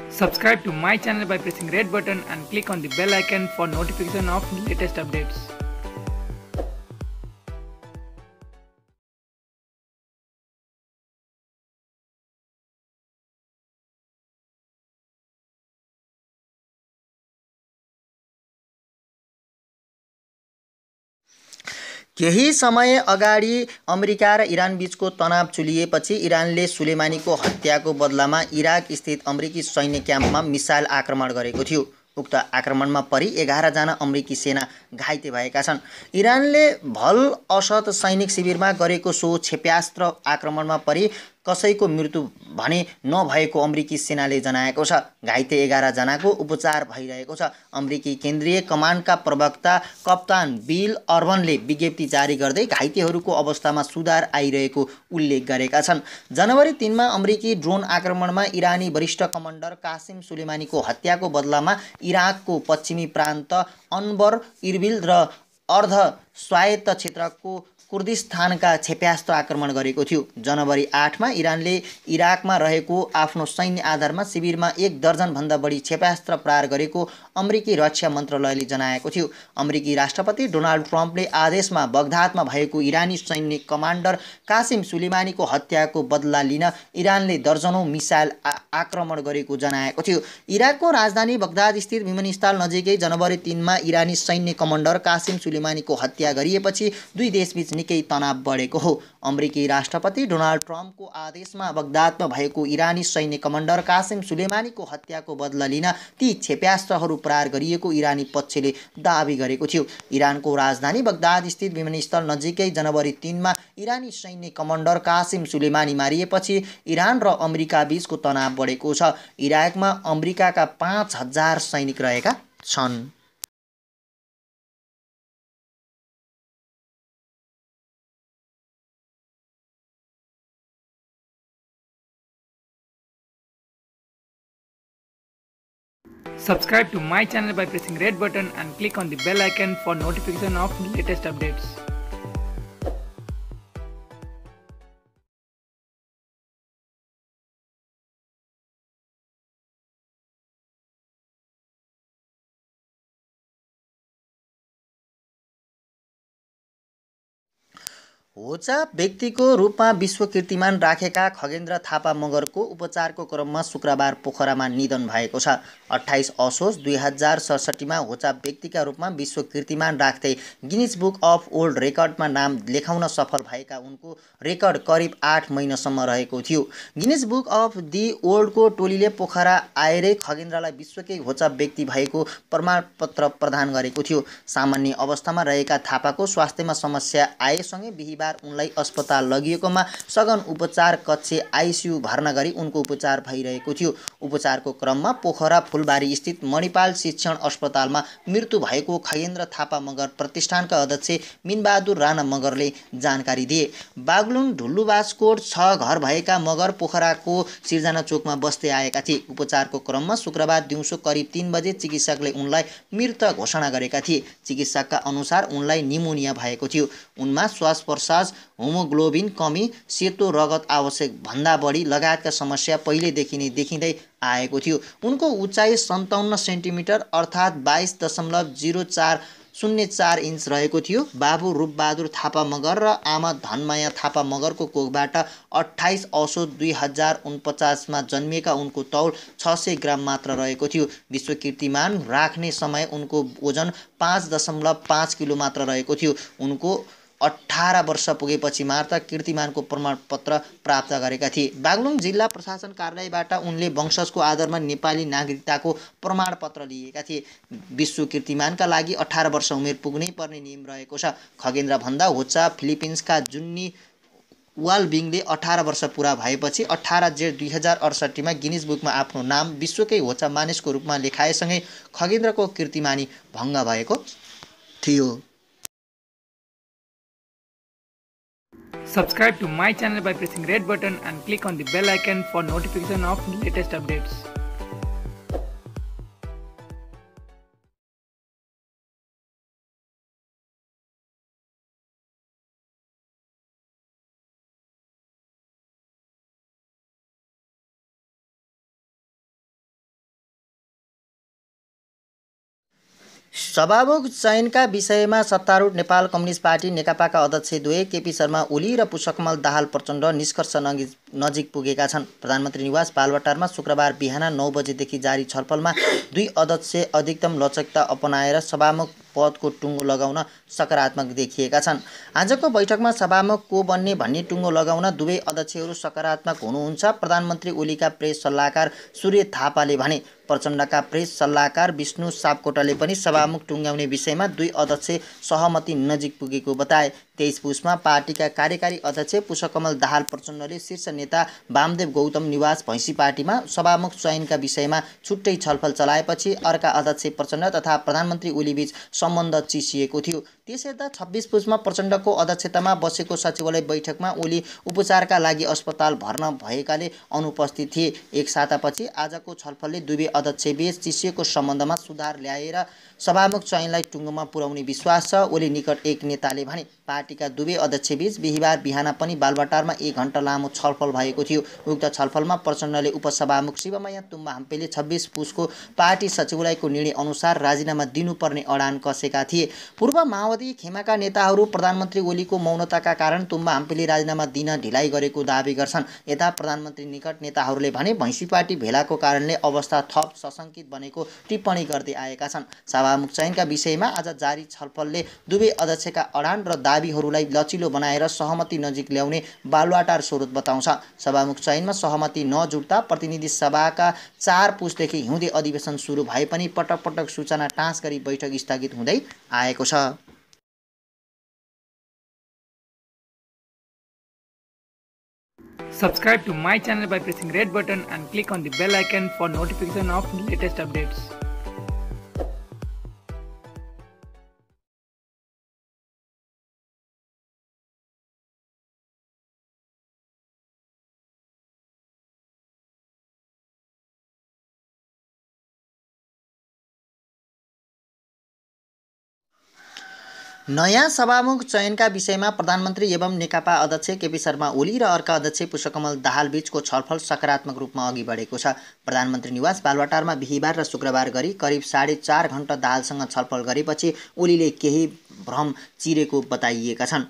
Subscribe to my channel by pressing red button and click on the bell icon for notification of latest updates. केही समय अगाडि America र Iran बीचको तनाव चुलिएपछि इरानले सुलेमानीको हत्याको बदलामा इराक स्थित अमेरिकी सैन्य क्याम्पमा मिसाइल आक्रमण गरेको थियो। उक्त आक्रमणमा परि 11 जना अमेरिकी सेना घाइते भएका छन्। इरानले भल असद सैनिक शिविरमा गरेको सो क्षेप्यास्त्र आक्रमणमा परि कसैको मृत्यु भने नभएको अमेरिकी सेनाले जनाएको छ। घाइते 11 जनाको उपचार भइरहेको छ। अमेरिकी केन्द्रीय कमान्डका प्रवक्ता कप्तान बिल अर्बनले विज्ञप्ति जारी गर्दै घाइतेहरूको अवस्थामा सुधार आइरहेको उल्लेख गरेका छन्। जनवरी 3 मा अमेरिकी ड्रोन आक्रमणमा इरानी वरिष्ठ कमान्डर कासिम सुलेमानीको हत्याको बदलामा इराकको पश्चिमी प्रान्त अनबर इर्बिल र अर्ध स्वायत्त क्षेत्रको कुर्दिस्तानका क्षेप्यास्त्र आक्रमण गरेको थियो। जनवरी 8 मा इरानले इराकमा रहेको आफ्नो सैन्य आधारमा शिविरमा 1 दर्जनभन्दा बढी क्षेप्यास्त्र प्रहार गरेको अमेरिकी रक्षा मन्त्रालयले जनाएको थियो। अमेरिकी राष्ट्रपति डोनाल्ड ट्रम्पले आदेशमा बगदादमा भएको इरानी सैन्य कमान्डर कासिम सुलेमानीको हत्याको बदला लिन इरानले दर्जनौं मिसाइल आक्रमण गरेको जनाएको थियो। इराकको राजधानी बगदाद स्थित विमानस्थल नजिकै जनवरी 3 मा इरानी सैन्य कमान्डर कासिम सुलेमानीको हत्या गरिएपछि दुई देशबीच निकै तनाव बढेको हो। अमेरिकी राष्ट्रपति डोनाल्ड ट्रम्पको आदेशमा बगदादमा भएको इरानी सैन्य कमान्डर कासिम सुलेमानीको हत्याको बदला लिन ती क्षेप्यास्त्रहरू प्रहार गरिएको इरानी पक्षले दाबी गरेको थियो। इरानको राजधानी बगदाद स्थित विमानस्थल नजिकै जनवरी 3 मा इरानी सैन्य कमान्डर कासिम सुलेमानी मारिएपछि इरान र अमेरिका बीचको तनाव बढेको छ। इराकमा अमेरिकाका 5000 सैनिक रहेका छन्। Subscribe to my channel by pressing red button and click on the bell icon for notification of latest updates. होचा व्यक्तिको रूपमा विश्व कीर्तिमान राखेका खगेन्द्र थापा मगरको उपचारको क्रममा शुक्रबार पोखरामा निधन भएको छ। 28 असोज 2067 मा होचा व्यक्तिका रूपमा विश्व कीर्तिमान राख्दै गिनिज बुक अफ वर्ल्ड रेकर्डमा नाम लेखाउन सफल भएका उनको रेकर्ड करिब 8 महिनासम्म रहेको थियो। गिनिज बुक अफ दि वर्ल्डको टोलीले पोखरा आएरै खगेन्द्रलाई विश्वकै होचा व्यक्ति भएको प्रमाणपत्र प्रदान गरेको थियो। सामान्य अवस्थामा रहेका थापाको स्वास्थ्यमा समस्या आएसँगै बिहिबार उनलाई अस्पताल लगिएकोमा सघन उपचार कक्ष आइसियु भर्ना गरी उनको उपचार भइरहेको थियो। उपचारको क्रममा पोखरा फुलबारी स्थित मणिपाल शिक्षण अस्पतालमा मृत्यु भएको खगेन्द्र थापा मगर प्रतिष्ठानका अध्यक्ष मिनबहादुर राणा मगरले जानकारी दिए। बागलुङ ढुल्लुबासकोट 6 घर भएका मगर पोखराको सिर्जना चोकमा बस्दै आएका थिए। उपचारको क्रममा शुक्रबार दिउँसो करिब 3 बजे चिकित्सकले उनलाई मृत घोषणा गरेका थिए। चिकित्सकका अनुसार उनलाई निमोनिया भएको थियो। उनमा श्वास प्रश्वास, होमोग्लोबिन कमी, सेतो रगत आवश्यक भन्दा बढी लगायतका समस्या पहिलेदेखि नै देखिँदै आएको थियो। उनको उचाइ 57 सेन्टिमिटर अर्थात् 22.0404 इन्च रहेको थियो। बाबु रूपबहादुर थापा मगर र आमा धनमाया थापा मगरको कोखबाट 28 असोज 2049 मा जन्मिएका उनको तौल 600 ग्राम मात्र रहेको थियो। विश्व कीर्तिमान राख्ने समय उनको ओजन 5.5 किलो मात्र रहेको थियो। उनको 18 वर्ष पुगेपछि मात्र कीर्तिमानको प्रमाणपत्र प्राप्त गरेका थिए। बागलुङ जिल्ला प्रशासन कार्यालयबाट उनले वंशजको आधारमा नेपाली नागरिकताको प्रमाणपत्र लिएका थिए। विश्व कीर्तिमानका लागि 18 वर्ष उमेर पुग्नै पर्ने नियम रहेको छ। खगेन्द्र भन्दा होचा फिलिपिन्सका जुन्नी वालबिङले 18 वर्ष पुरा भएपछि 18 जेठ 2068 मा गिनिज बुकमा आफ्नो नाम विश्वकै होचा मानिसको रूपमा लेखाएसँगै खगेन्द्रको कीर्तिमानी भङ्ग भएको थियो। Subscribe to my channel by pressing red button and click on the bell icon for notification of latest updates. सभामुख चयनका विषयमा सत्तारूढ नेपाल कम्युनिस्ट पार्टी नेकपाका अध्यक्ष द्वय केपी शर्मा ओली र पुष्पकमल दाहाल प्रचण्ड निष्कर्ष नजिक पुगेका छन्। प्रधानमन्त्री निवास बालवाटारमा शुक्रबार बिहान 9 बजेदेखि जारी छलफलमा दुई अध्यक्ष अधिकतम लचकता अपनाएर सभामुख पदको टुङ्गो लगाउन सकारात्मक देखिएका छन्। आजको बैठकमा सभामुख को बन्ने भन्ने टुङ्गो लगाउन दुवै अध्यक्षहरू सकारात्मक हुनुहुन्छ। प्रधानमन्त्री ओलीका प्रेस सल्लाहकार सूर्य थापाले भने। प्रचण्डका प्रेस सल्लाहकार विष्णु सापकोटाले पनि सभामुख टुङ्ग्याउने विषयमा दुई अध्यक्ष सहमति नजिक पुगेको बताए। 23 पुसमा पार्टीका कार्यकारी अध्यक्ष पुष्पकमल दाहाल प्रचण्डले शीर्ष नेता वामदेव गौतम निवास भैँसी पार्टीमा सभामुख चयनका विषयमा छुट्टै छलफल चलाएपछि अर्का अध्यक्ष प्रचण्ड तथा प्रधानमन्त्री ओलीबीच सम्बन्ध चिसिएको थियो। त्यसयता 26 पुसमा प्रचण्डको अध्यक्षतामा बसेको सचिवालय बैठकमा ओली उपचारका लागि अस्पताल भर्ना भएकाले अनुपस्थित थिए। एक सातापछि आजको छलफलले दुवै अध्यक्षबीच चिसिएको सम्बन्धमा सुधार ल्याएर सभामुख चयनलाई टुङ्गोमा पुर्याउने विश्वास छ। ओली निकट एक नेताले भने पार्टीका दुवै अध्यक्षबीच बिहिबार बिहान पनि बालवाटारमा 1 घण्टा लामो छलफल भएको थियो। उक्त छलफलमा प्रचण्डले उपसभामुख शिवमाया तुम्बा हम्पेले 26 पुसको पार्टी सचिवालयको निर्णय अनुसार राजीनामा दिनुपर्ने अडान कसेका थिए। पूर्व माओवादी खेमाका नेताहरू प्रधानमन्त्री ओलीको मौनताका कारण तुम्बा हम्पेले राजीनामा दिन ढिलाइ गरेको दावी गर्छन्। यता प्रधानमन्त्री निकट नेताहरूले भने भैँसी पार्टी भेलाको कारणले अवस्था थप सशङ्कित बनेको टिप्पणी गर्दै आएका छन्। सभामुख चयनका विषयमा आज जारी छलफलले दुवै अध्यक्षका अडान र दावीहरूलाई लचिलो बनाएर सहमति नजिक ल्याउने बालुवाटार स्रोत बताउँछ। सभामुख चयनमा सहमति नजुट्दा प्रतिनिधि सभाका 4 पुसदेखि हिउँदे अधिवेशन सुरु भए पनि पटक पटक सूचना टाँस गरी बैठक स्थगित हुँदै आएको छ। Subscribe to my channel by pressing red button and click on the bell icon for notification of latest updates. नयाँ सभामुख चयनका विषयमा प्रधानमन्त्री एवं नेकपा अध्यक्ष केपी शर्मा ओली र अर्का अध्यक्ष पुष्पकमल दाहाल बीचको छलफल सकारात्मक रूपमा अघि बढेको छ। प्रधानमन्त्री निवास बालवाटारमा बिहिबार र शुक्रबार गरी करिब 4.5 घण्टा दाहालसँग छलफल गरेपछि ओलीले केही भ्रम चिरेको बताइएका छन्।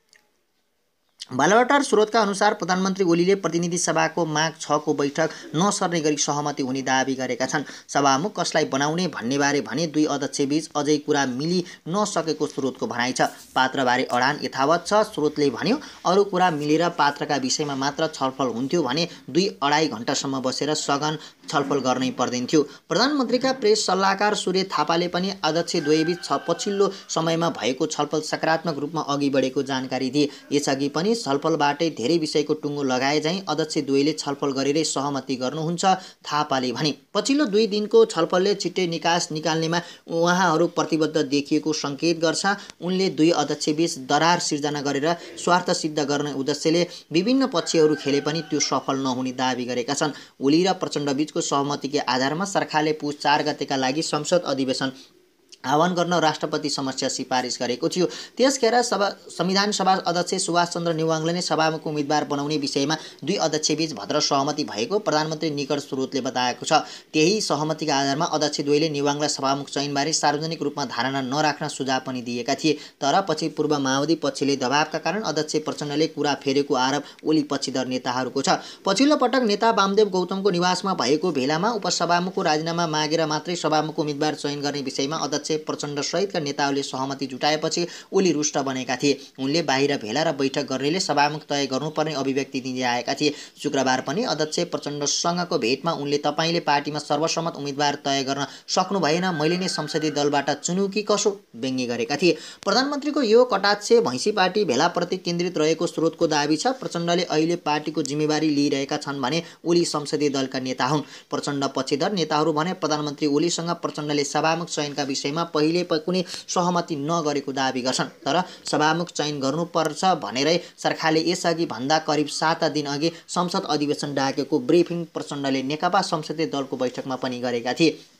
बालवाटार स्रोतका अनुसार प्रधानमन्त्री ओलीले प्रतिनिधि सभाको माघ 6 को बैठक नसर्ने गरी सहमति हुने दावी गरेका छन्। सभामुख कसलाई बनाउने भन्नेबारे भने दुई अध्यक्षबीच अझै कुरा मिली नसकेको स्रोतको भनाइ छ। पात्रबारे अडान यथावत छ। स्रोतले भन्यो अरू कुरा मिलेर पात्रका विषयमा मात्र छलफल हुन्थ्यो भने 2-2.5 घण्टासम्म बसेर सघन छलफल गर्नै पर्दैनथ्यो। प्रधानमन्त्रीका प्रेस सल्लाहकार सूर्य थापाले पनि अध्यक्ष द्वयबीच पछिल्लो समयमा भएको छलफल सकारात्मक रूपमा अघि बढेको जानकारी दिए। यसअघि पनि छलफलबाटै धेरै विषयको टुङ्गो लगाए झैँ अध्यक्ष द्वयले छलफल गरेरै सहमति गर्नुहुन्छ। थापाले भने पछिल्लो 2 दिनको छलफलले छिट्टै निकास निकाल्नेमा उहाँहरू प्रतिबद्ध देखिएको सङ्केत गर्छ। उनले दुई अध्यक्षबीच दरार सिर्जना गरेर स्वार्थ सिद्ध गर्ने उद्देश्यले विभिन्न पक्षहरू खेले पनि त्यो सफल नहुने दावी गरेका छन्। ओली र प्रचण्डबीचको सहमतिकै आधारमा सरकारले पुस 4 गतेका लागि संसद अधिवेशन आह्वान गर्न राष्ट्रपति समक्ष सिफारिस गरेको थियो। त्यसखेर संविधान सभा अध्यक्ष सुभाष चन्द्र नेवाङले नै सभामुख उम्मेदवार बनाउने विषयमा दुई अध्यक्षबीच भद्र सहमति भएको प्रधानमन्त्री निकट स्रोतले बताएको छ। त्यही सहमतिका आधारमा अध्यक्ष द्वयले नेवाङलाई सभामुख चयनबारे सार्वजनिक रूपमा धारणा नराख्न सुझाव पनि दिएका थिए। तर पछि पूर्व माओवादी पक्षले दबावका कारण अध्यक्ष प्रचण्डले कुरा फेरेको आरोप ओली पक्षधर नेताहरूको छ। पछिल्लो पटक नेता वामदेव गौतमको निवासमा भएको भेलामा उपसभामुखको राजीनामा मागेर मात्रै सभामुख उम्मेदवार चयन गर्ने विषयमा अध्यक्ष प्रचण्ड सहितका नेताहरूले सहमति जुटाएपछि ओली रुष्ट बनेका थिए। उनले बाहिर भेला र बैठक गर्नेले सभामुख तय गर्नुपर्ने अभिव्यक्ति दिँदै आएका थिए। शुक्रबार पनि अध्यक्ष प्रचण्डसँगको भेटमा उनले तपाईले पार्टीमा सर्वसम्मत उम्मेदवार तय गर्न सक्नु भएन, मैले नै संसदीय दलबाट चुनु कि कसो व्यङ्ग्य गरेका थिए। प्रधानमन्त्रीको यो कटाक्ष भैँसी पार्टी भेलाप्रति केन्द्रित रहेको स्रोतको दावी छ। प्रचण्डले अहिले पार्टीको जिम्मेवारी लिइरहेका छन् भने ओली संसदीय दलका नेता हुन्। प्रचण्ड पक्षधर नेताहरू भने प्रधानमन्त्री ओलीसँग प्रचण्डले सभामुख चयनका विषयमा पहिले कुनै सहमति नगरेको दावी गर्छन्। तर सभामुख चयन गर्नुपर्छ भनेरै सरकारले यसअघि भन्दा करिब 7 दिन अघि संसद अधिवेशन डाकेको ब्रिफिङ प्रचण्डले नेकपा संसदीय दलको बैठकमा पनि गरेका थिए।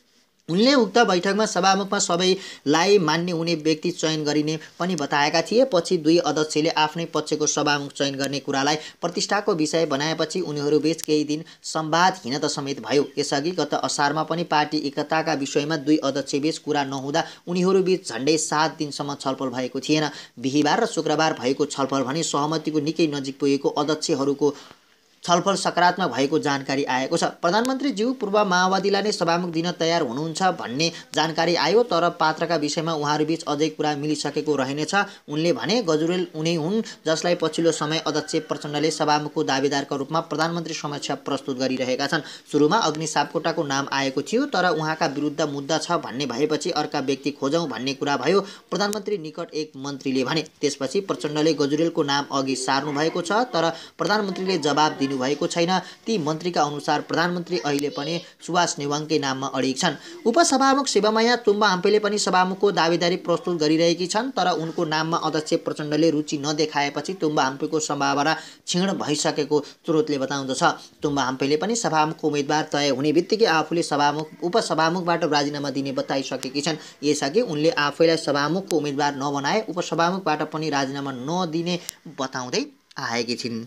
उनले उक्त बैठकमा सभामुखमा सबैलाई मान्य हुने व्यक्ति चयन गरिने पनि बताएका थिए। पछि दुई अध्यक्षले आफ्नै पक्षको सभामुख चयन गर्ने कुरालाई प्रतिष्ठाको विषय बनाएपछि उनीहरूबीच केही दिन संवादहीनता समेत भयो। यसअघि गत असारमा पनि पार्टी एकताका विषयमा दुई अध्यक्षबीच कुरा नहुँदा उनीहरूबीच झन्डै 7 दिनसम्म छलफल भएको थिएन। बिहीबार र शुक्रबार भएको छलफल भने सहमतिको निकै नजिक पुगेको अध्यक्षहरूको छलफल सकारात्मक भएको जानकारी आएको छ। प्रधानमन्त्री ज्यू पूर्व माओवादीलाई नै सभामुख दिन तयार हुनुहुन्छ भन्ने जानकारी आयो, तर पात्रका विषयमा उहाँहरूबीच अझै कुरा मिलिसकेको रहेनछ। उनले भने गजुरेल उनी हुन् जसलाई पछिल्लो समय अध्यक्ष प्रचण्डले सभामुखको दावेदारका रूपमा प्रधानमन्त्री समक्ष प्रस्तुत गरिरहेका छन्। सुरुमा अग्नि सापकोटाको नाम आएको थियो, तर उहाँका विरुद्ध मुद्दा छ भन्ने भएपछि अर्का व्यक्ति खोजौँ भन्ने कुरा भयो, प्रधानमन्त्री निकट एक मन्त्रीले भने। त्यसपछि प्रचण्डले गजुरेलको नाम अघि सार्नु भएको छ, तर प्रधानमन्त्रीले जवाब भएको छैन। ती मन्त्रीका अनुसार प्रधानमन्त्री अहिले पनि सुवास नेवाङकै नाममा अडिग छन्। उपसभामुख शिवमाया तुम्बा हम्पेले पनि सभामुखको दावेदारी प्रस्तुत गरिरहेकी छन्, तर उनको नाममा अध्यक्ष प्रचण्डले रुचि नदेखाएपछि तुम्बा हम्पेको सम्भावना क्षीण भइसकेको स्रोतले बताउँदछ। तुम्बा हम्पेले पनि सभामुखको उम्मेदवार तय हुने बित्तिकै आफूले उपसभामुखबाट राजीनामा दिने बताइसकेकी छन्। यसअघि उनले आफैलाई सभामुखको उम्मेदवार नबनाए उपसभामुखबाट पनि राजीनामा नदिने बताउँदै आएकी छिन्।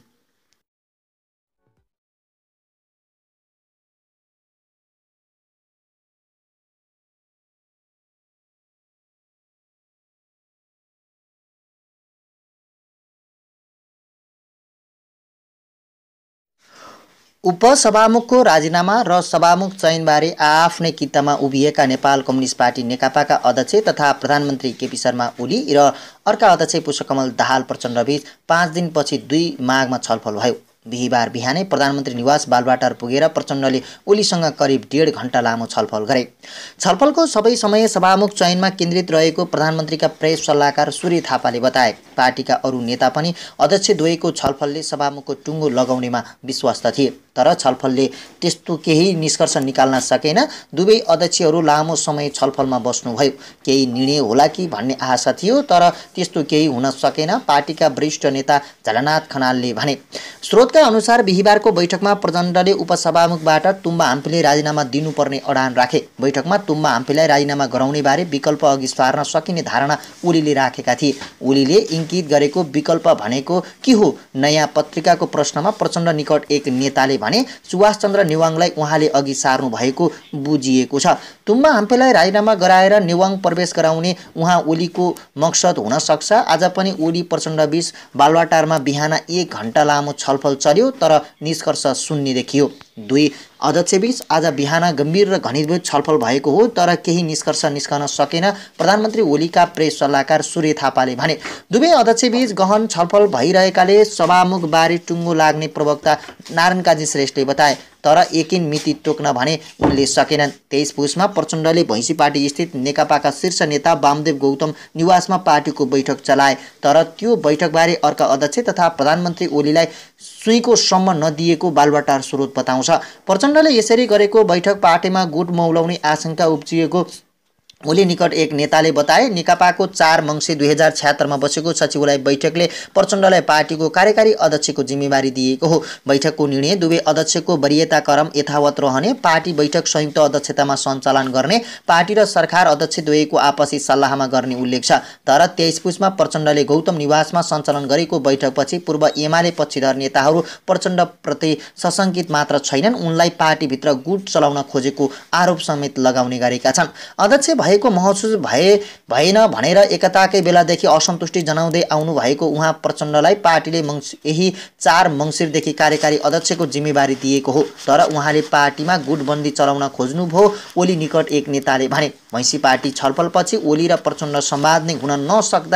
उपसभामुखको राजीनामा र सभामुख चयनबारे आफ्नै किताबमा उभिएका नेपाल कम्युनिस्ट पार्टी नेकपाका अध्यक्ष तथा प्रधानमन्त्री केपी शर्मा ओली र अर्का अध्यक्ष पुष्पकमल दाहाल प्रचण्डबीच 5 दिनपछि 2 माघमा छलफल भयो। बिहीबार बिहानै प्रधानमन्त्री निवास बालुवाटार पुगेर प्रचण्डले ओलीसँग करिब 1.5 घण्टा लामो छलफल गरे। छलफलको सबै समय सभामुख चयनमा केन्द्रित रहेको प्रधानमन्त्रीका प्रेस सल्लाहकार सूर्य थापाले बताए। पार्टीका अरू नेता पनि अध्यक्ष द्वयको छलफलले सभामुखको टुङ्गो लगाउनेमा विश्वस्त थिए, तर छलफलले त्यस्तो केही निष्कर्ष निकाल्न सकेन। दुवै अध्यक्षहरू लामो समय छलफलमा बस्नुभयो। केही निर्णय होला कि भन्ने आशा थियो, तर त्यस्तो केही हुन सकेन, पार्टीका वरिष्ठ नेता झलनाथ खनालले भने। स्रोतका अनुसार बिहीबारको बैठकमा प्रचण्डले उपसभामुखबाट तुम्बा हम्पेले राजीनामा दिनुपर्ने अडान राखे। बैठकमा तुम्बा हम्पेलाई राजीनामा गराउने बारे विकल्प अघि सार्न सकिने धारणा ओलीले राखेका थिए। ओलीले इङ्गित गरेको विकल्प भनेको के हो? नयाँ पत्रिकाको प्रश्नमा प्रचण्ड निकट एक नेताले भने सुभाषचन्द्र नेवाङलाई उहाँले अघि सार्नु भएको बुझिएको छ। तुम्बा हम्पेलाई राजीनामा गराएर नेवाङ प्रवेश गराउने उहाँ ओलीको मकसद हुन सक्छ। आज पनि ओली प्रचण्डबीच बालुवाटारमा बिहान 1 घण्टा लामो छलफल चल्यो, तर निष्कर्ष शून्य देखियो। दुई अध्यक्षबीच आज बिहान गम्भीर र घनीभूत छलफल भएको हो, तर केही निष्कर्ष निस्कन सकेन, प्रधानमन्त्री ओलीका प्रेस सल्लाहकार सूर्य थापाले भने। दुवै अध्यक्षबीच गहन छलफल भइरहेकाले सभामुखबारे टुङ्गो लाग्ने प्रवक्ता नारायण काजी श्रेष्ठले बताए, तर एकिन मिति तोक्न भने उनले सकेनन्। 23 पुसमा प्रचण्डले भैँसीपाटी स्थित नेकपाका शीर्ष नेता वामदेव गौतम निवासमा पार्टीको बैठक चलाए, तर त्यो बैठकबारे अर्का अध्यक्ष तथा प्रधानमन्त्री ओलीलाई सुईको सम्म नदिएको बालुवाटार स्रोत बताउँछ। प्रचण्डले यसरी गरेको बैठक पार्टीमा गुट मौलाउने आशंका उब्जिएको ओली निकट एक नेताले बताए। नेकपाको 4 मङ्सिर 2076 मा बसेको सचिवालय बैठकले प्रचण्डलाई पार्टीको कार्यकारी अध्यक्षको जिम्मेवारी दिएको हो। बैठकको निर्णय दुवै अध्यक्षको वरियता क्रम यथावत रहने, पार्टी बैठक संयुक्त अध्यक्षतामा सञ्चालन गर्ने, पार्टी र सरकार अध्यक्ष द्वयको आपसी सल्लाहमा गर्ने उल्लेख छ। तर 23 पुसमा प्रचण्डले गौतम निवासमा सञ्चालन गरेको बैठकपछि पूर्व एमाले पक्षधर नेताहरू प्रचण्डप्रति सशङ्कित मात्र छैनन्, उनलाई पार्टीभित्र गुट चलाउन खोजेको आरोप समेत लगाउने गरेका छन्। अध्यक्ष भएको महसुस भएन भनेर एकताकै बेलादेखि असन्तुष्टि जनाउँदै आउनु भएको उहाँ प्रचण्डलाई पार्टीले यही 4 मङ्सिरदेखि कार्यकारी अध्यक्षको जिम्मेवारी दिएको हो, तर उहाँले पार्टीमा गुटबन्दी चलाउन खोज्नुभयो, ओली निकट एक नेताले भने। भैँसी पार्टी छलफलपछि ओली र प्रचण्ड संवाद नै हुन नसक्दा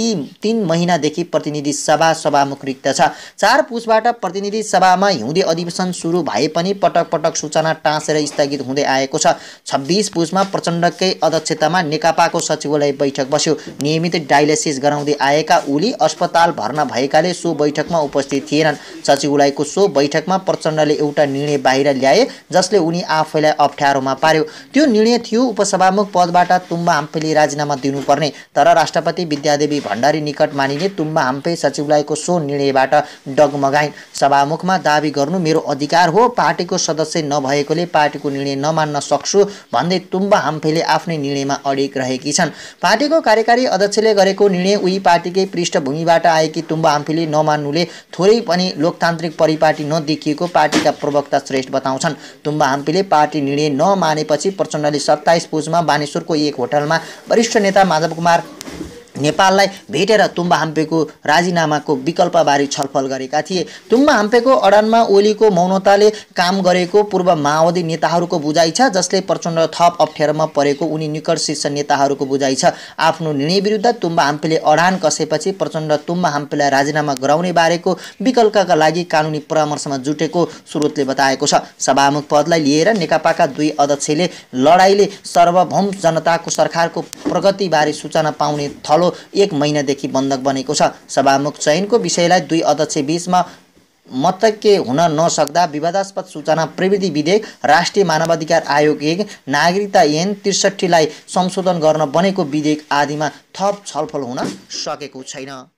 3 महिनादेखि प्रतिनिधि सभा सभामुख रिक्त छ। 4 पुसबाट प्रतिनिधि सभामा हिउँदे अधिवेशन सुरु भए पनि पटक पटक सूचना टाँसेर स्थगित हुँदै आएको छ। 26 पुसमा प्रचण्डकै अध्यक्ष अध्यक्षतामा नेकपाको सचिवालय बैठक बस्यो। नियमित डायलिसिस गराउँदै आएका ओली अस्पताल भर्ना भएकाले सो बैठकमा उपस्थित थिएनन्। सचिवालयको सो बैठकमा प्रचण्डले एउटा निर्णय बाहिर ल्याए जसले उनी आफैलाई अप्ठ्यारोमा पार्यो। त्यो निर्णय थियो उपसभामुख पदबाट तुम्बा हाम्फेले राजीनामा दिनुपर्ने। तर राष्ट्रपति विद्यादेवी भण्डारी निकट मानिने तुम्बा हाम्फे सचिवालयको सो निर्णयबाट डगमगाइन्। सभामुखमा दाबी गर्नु मेरो अधिकार हो, पार्टीको सदस्य नभएकोले पार्टीको निर्णय नमान्न सक्छु भन्दै तुम्बा हाम्फेले आफ्नै निर्णयमा अडिग रहेकी छन्। पार्टीको कार्यकारी अध्यक्षले गरेको निर्णय उही पार्टीकै पृष्ठभूमिबाट आएकी तुम्बा हाम्फेले नमान्नुले थोरै पनि लोकतान्त्रिक परिपाटी नदेखिएको पार्टीका प्रवक्ता श्रेष्ठ बताउँछन्। तुम्बा हाम्फेले पार्टी निर्णय नमानेपछि प्रचण्डले 27 पुसमा बानेश्वरको एक होटलमा वरिष्ठ नेता माधव कुमार नेपाललाई भेटेर तुम्बा हाम्फेको राजीनामाको विकल्पबारे छलफल गरेका थिए। तुम्बा हाम्फेको अडानमा ओलीको मौनताले काम गरेको पूर्व माओवादी नेताहरूको बुझाइ छ, जसले प्रचण्ड थप अप्ठ्यारोमा परेको उनी निकट शीर्ष नेताहरूको बुझाइ छ। आफ्नो निर्णय विरुद्ध तुम्बा हाम्फेले अडान कसेपछि प्रचण्ड तुम्बा हाम्फेलाई राजीनामा गराउने बारेको विकल्पका लागि कानुनी परामर्शमा जुटेको स्रोतले बताएको छ। सभामुख पदलाई लिएर नेकपाका दुई अध्यक्षले लडाईले सार्वभौम जनताको सरकारको प्रगतिबारे सूचना पाउने थलो 1 महिनादेखि बन्धक बनेको छ। सभामुख चयनको विषयलाई दुई अध्यक्ष बीचमा मतैक्य हुन नसक्दा विवादास्पद सूचना प्रविधि विधेयक, राष्ट्रिय मानवाधिकार आयोग 1, नागरिकता ऐन 63 लाई संशोधन गर्न बनेको विधेयक आदिमा थप छलफल हुन सकेको छैन।